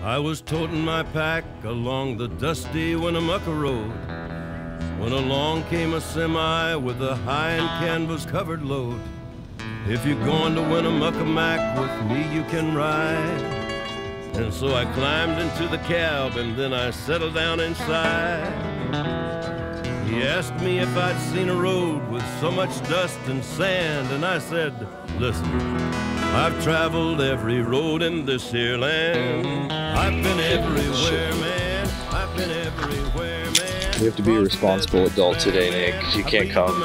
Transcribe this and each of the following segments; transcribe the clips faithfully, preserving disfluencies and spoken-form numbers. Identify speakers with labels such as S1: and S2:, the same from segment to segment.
S1: I was toting my pack along the dusty Winnemucca road when along came a semi with a high and canvas covered load. If you're going to Winnemucca Mac with me, you can ride. And so I climbed into the cab and then I settled down inside. He asked me if I'd seen a road with so much dust and sand, and I said, listen, I've traveled every road in this here land. I've been everywhere, man. I've been everywhere, man.
S2: You have to be a responsible adult today, Nick, 'cause you can't come.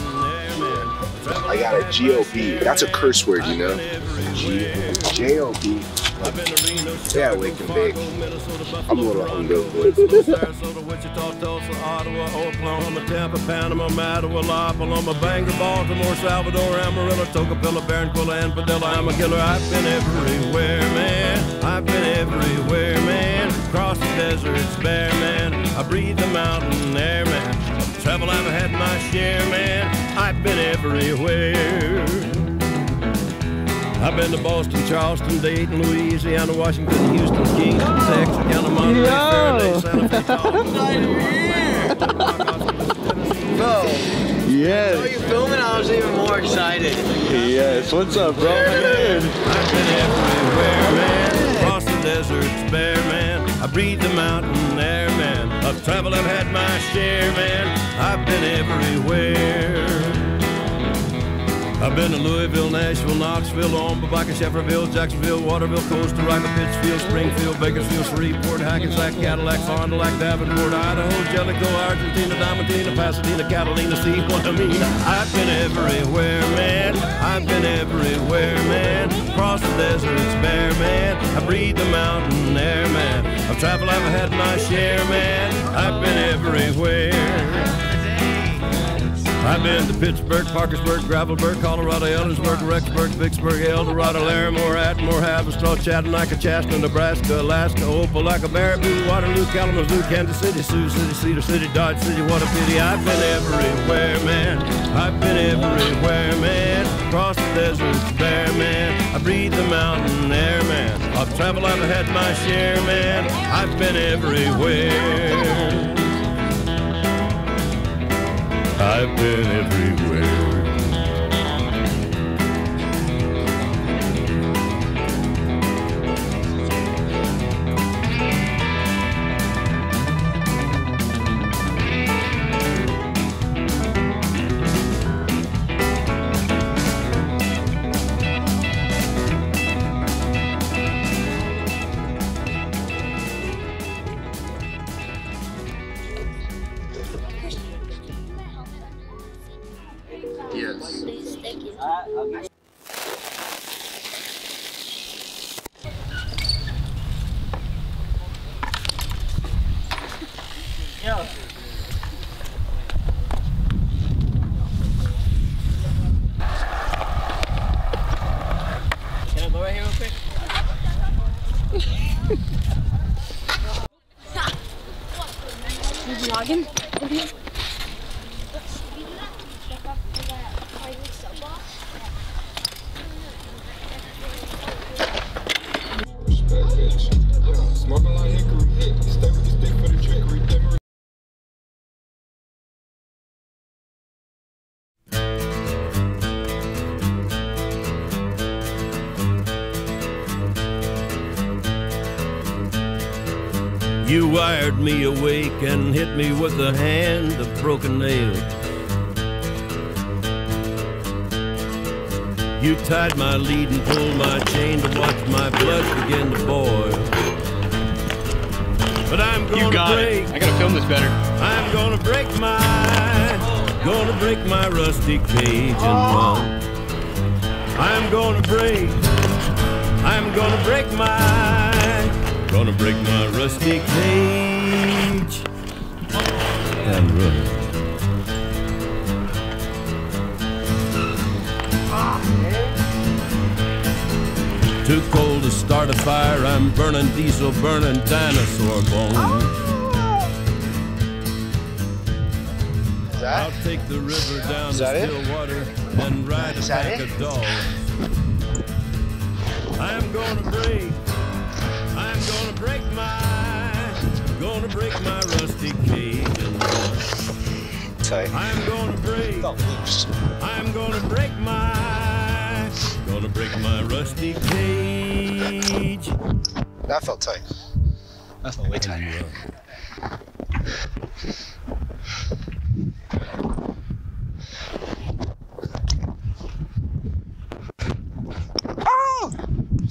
S3: I got a G O B. That's a curse word, you know? J O B. Yeah, wake and bake. I'm a little hungry.
S1: Wichita, Tulsa, Ottawa, Oklahoma, Tampa, Panama, Mattawa, La Paloma, Bangor, Baltimore, Salvador, Amarillo, Tocopilla, Barranquilla, and Padilla. I'm a killer. I've been everywhere, man. I've been everywhere, man. Across the deserts, bare, man. I breathe the mountain air, man. Travel, I've had my share, man. I've been everywhere. I've been to Boston, Charleston, Dayton, Louisiana, Washington, Houston, Kingston, Texarkana, Monterey, Faraday, Santa Fe,
S4: Bro,
S2: yes.
S4: so you filming? I was even more excited.
S2: Yes, what's up, bro?
S1: I've been everywhere, man. Across the deserts, bare, man. I breathe the mountain air, man. I've traveled, I've had my share, man. I've been everywhere. I've been to Louisville, Nashville, Knoxville, Omaha, Shefferville, Jacksonville, Waterville, Costa Rica, Pittsfield, Springfield, Bakersfield, Shreveport, Hackensack, Cadillac, Fond du Lac, Davenport, Idaho, Jellicoe, Argentina, Diamantina, Pasadena, Catalina, see what I mean? I've been everywhere, man. I've been everywhere, man. Across the deserts, bare, man. I breathe the mountain air, man. I've traveled, I've had my share, man. I've been everywhere. I've been to Pittsburgh, Parkersburg, Gravelburg, Colorado, Ellensburg, Rexburg, Vicksburg, Eldorado, Larimore, Atmore, Haverstraw, Chattanooga, Chastity, Nebraska, Alaska, Opelika, Baraboo, Waterloo, Kalamazoo, Kansas City, Sioux City, Cedar City, Dodge City, what a pity. I've been everywhere, man. I've been everywhere, man. Across the deserts, bare, man. I breathe the mountain air, man. I've traveled, I've had my share, man. I've been everywhere. I've been everywhere.
S3: Yes.
S4: Yo. Can I go right here real quick?
S5: You vlogging?
S1: You wired me awake and hit me with a hand of broken nails. You tied my lead and pulled my chain to watch my blood begin to boil. But I'm gonna
S2: You got
S1: break.
S2: it. I gotta film this better.
S1: I'm gonna break my, gonna break my rusty cage and run. I'm gonna break, I'm gonna break my, gonna break my rusty cage and run. Too cold to start a fire, I'm burning diesel, burning dinosaur bones.
S3: Is that?
S1: I'll take the river down
S3: Is
S1: to
S3: that
S1: still
S3: it?
S1: water and ride
S3: Is
S1: a
S3: that
S1: pack
S3: it?
S1: of dogs. I'm gonna break, I'm gonna break
S3: tight.
S1: I'm gonna break.
S3: Felt loose.
S1: I'm gonna break my. Gonna break my rusty cage.
S3: That felt tight. That felt way tighter. Oh!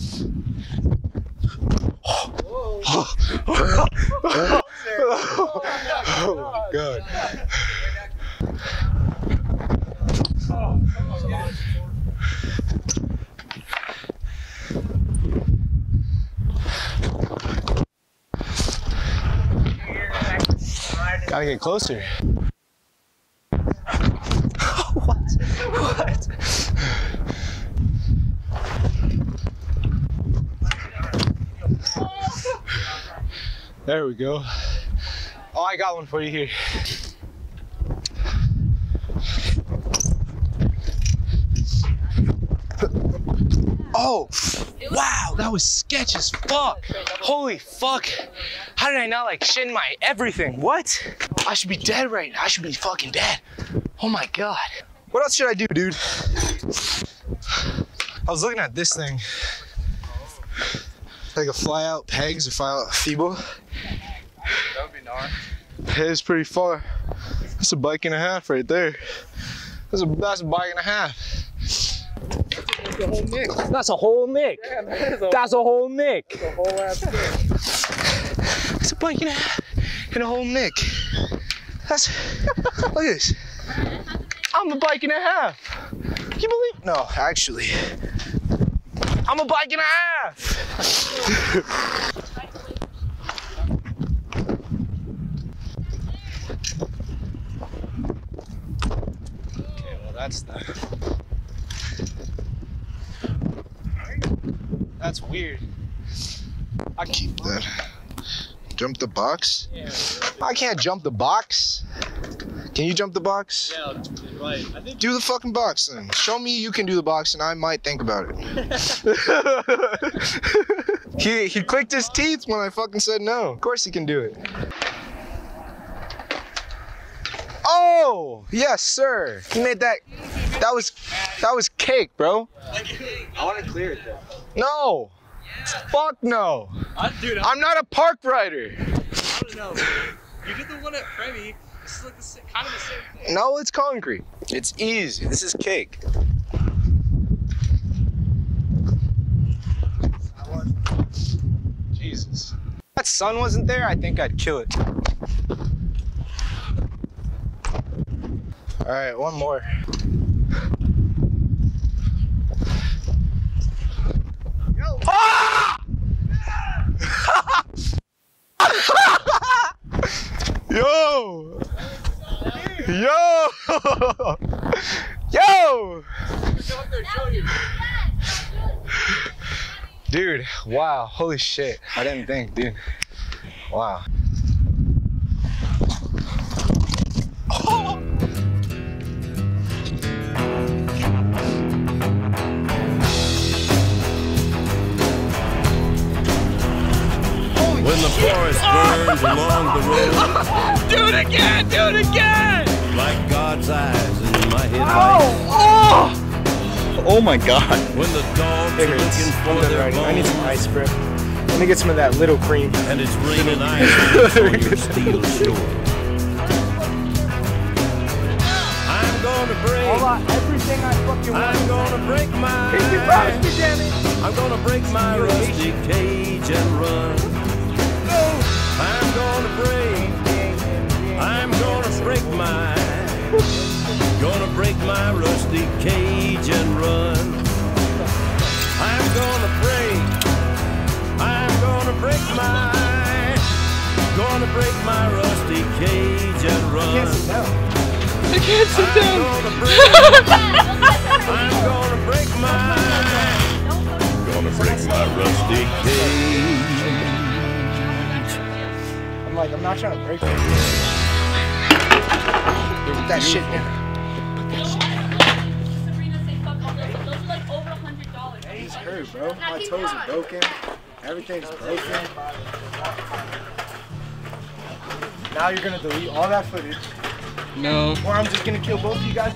S3: Oh! Oh my God. Gotta get closer. What? What? There we go. Oh, I got one for you here. Oh, wow, that was sketch as fuck. Holy fuck. How did I not like shit in my everything? What? I should be dead right now. I should be fucking dead. Oh my God. What else should I do, dude? I was looking at this thing. Like a fly out pegs or fly out feeble.
S4: That would be gnarly.
S3: It is pretty far. That's a bike and a half right there. That's a, that's a bike and a half.
S4: That's a whole nick.
S3: That's a whole nick.
S4: Yeah, man, that's a,
S3: That's a whole nick.
S4: that's a whole ass nick.
S3: It's a bike and a half and a whole nick. That's, look at this. I'm a bike and a half. You believe? No, actually. I'm a bike and a half. Okay, well that's that. That's weird. I keep that. Jump the box?
S4: Yeah,
S3: I can't jump the box. Can you jump the box?
S4: yeah, right. I think
S3: Do the fucking box then. Show me you can do the box and I might think about it. he, he clicked his teeth when I fucking said no. Of course he can do it. Oh, yes, sir. He made that. That was, that was cake, bro.
S4: I want to clear it though.
S3: No. Fuck no.
S4: I, dude, I,
S3: I'm not a park rider.
S4: I don't know. You did the one at Premi. This is like the same, kind of the same thing.
S3: No, it's concrete. It's easy. This is cake. Jesus. If that sun wasn't there, I think I'd kill it. All right, one more. Yo. Ah! Yo! Yo! Yo! Dude, wow, holy shit. I didn't think, dude. Wow. Oh.
S1: When the forest burns along the road.
S4: Do it again! Do it again!
S1: Like God's eyes in my headlights.
S3: Oh!
S2: Oh my God.
S1: When the dogs
S3: It
S1: are
S3: hurts.
S1: looking
S3: I'm
S1: for
S3: done
S1: their
S3: riding. I need some
S1: bones,
S3: ice, bro. Let me get some of that little cream.
S1: and it's raining ice on your steel shore. I'm gonna break.
S3: everything I fucking
S1: I'm gonna break my.
S3: You promised me, damn it.
S1: I'm gonna break my rusty cage and run. I'm gonna break. I'm gonna break my. Gonna break my rusty cage and run. I'm gonna break. I'm gonna break my. Gonna break my rusty cage and run.
S4: I can't sit
S1: I'm
S4: down.
S1: gonna break. I'm gonna break my. Gonna break my rusty cage.
S3: I'm like, I'm not trying to break it. Get that shit down. He's hurt, bro. My toes are broken. Everything's broken. Now you're gonna delete all that footage.
S4: No.
S3: Or I'm just gonna kill both of you guys.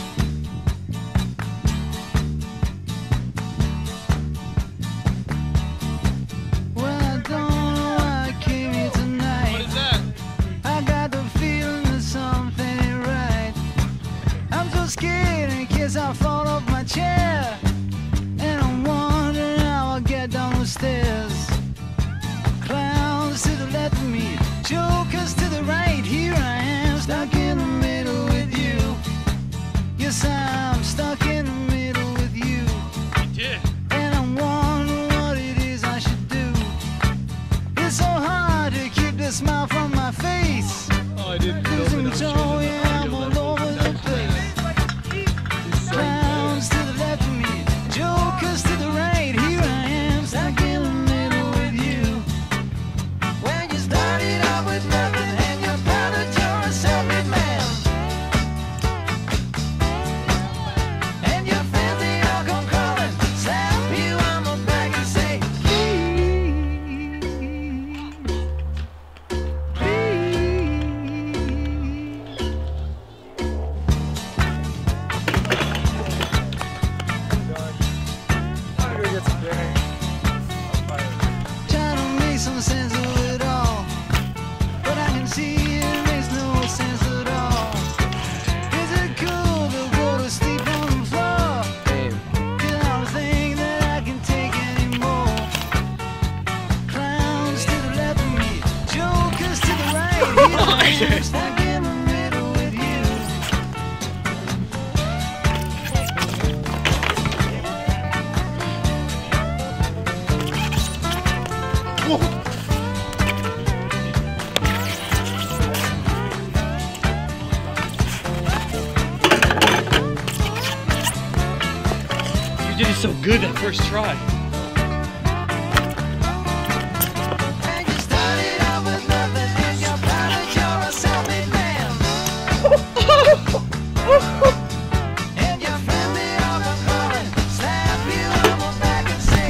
S6: Well, I don't know why I came here tonight.
S4: What is that?
S6: I got the feeling that something ain't right. I'm so scared in case I fall off my chair. And I'm wondering how I'll get down the stairs. Clowns to the left of me, jokers to the right. Here I am, stuck in the middle with you. Yes, I'm stuck in the middle with you.
S4: You did.
S6: And I'm wondering what it is I should do. It's so hard to keep the smile from my face.
S4: Oh, I didn't know
S6: Losing
S4: that.
S6: control, yeah, I'm all over the place. Clowns to the left of me, jokers to the right. Here I am, stuck in the middle with you. When you started out with nothing and you're proud that you're a self-made man. And your friends, they all come crawling, slap you on the back and say, please, trying to make some sense of it all, but I can see it makes no sense at all. Is it cool to go to sleep on the floor? Cause I don't think that I can take anymore. Clowns to the left of me, jokers to the right. Here I am, stuck in the middle with you.
S4: You did it so good that first try.
S6: And you started out with nothing and you're proud that you're a self-made man. And your friends, they all come crawling, slap you on the back and say,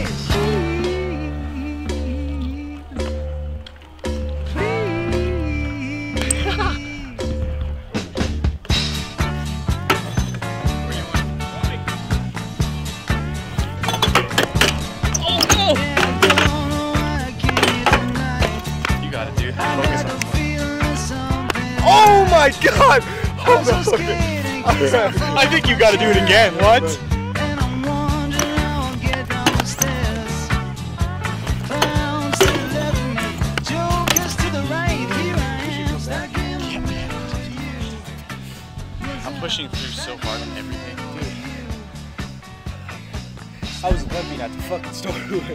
S4: You got it, dude. Focus on it.
S3: Oh my god! Hold on.
S4: I think you got to do it again. What?
S6: And I'm wondering how I'll get down the stairs. Clowns to the left of me, jokers to the right. Here I am, stuck in the middle with you.
S4: I'm pushing through so hard on everything.
S3: I was limping at the fucking store.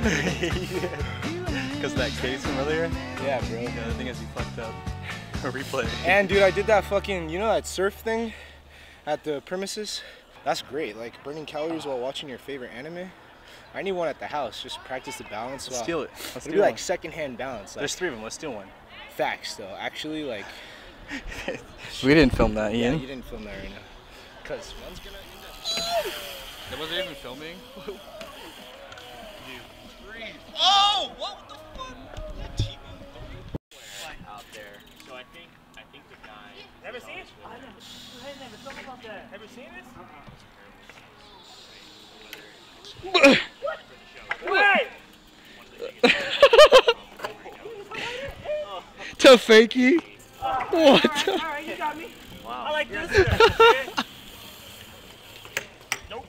S4: Because that case from earlier?
S3: Yeah, bro.
S4: Yeah, the thing is you fucked up. Replay.
S3: And dude, I did that fucking, you know that surf thing at the premises? That's great, like burning calories while watching your favorite anime. I need one at the house, just practice the balance.
S4: Let's
S3: while-
S4: steal it. Let's
S3: It'll
S4: do
S3: be like
S4: one.
S3: secondhand balance. Like
S4: There's three of them. Let's steal one.
S3: facts though, actually like.
S4: We didn't film that,
S3: Yeah,
S4: Ian.
S3: you didn't film that right now. Cause one's gonna end
S4: That wasn't even filming.
S7: Oh! What the fuck? Out there. So I think I think the guy.
S8: Never seen it? I never. I never thought about that. Ever seen it? Wait!
S4: To fakey.
S8: What? Alright, alright, you got me. Wow. I like this. Nope.